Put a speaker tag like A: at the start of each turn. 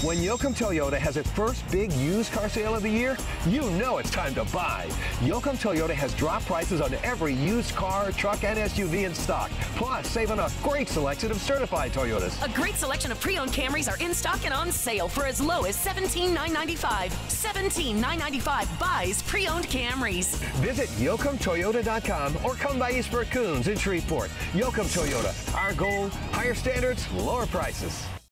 A: When Yokem Toyota has its first big used car sale of the year, you know it's time to buy. Yokem Toyota has dropped prices on every used car, truck, and SUV in stock. Plus, save on a great selection of certified Toyotas.
B: A great selection of pre-owned Camrys are in stock and on sale for as low as $17,995. $17,995 buys pre-owned Camrys.
A: Visit YokemToyota.com or come by East Coons in Shreveport. Yokem Toyota. Our goal, higher standards, lower prices.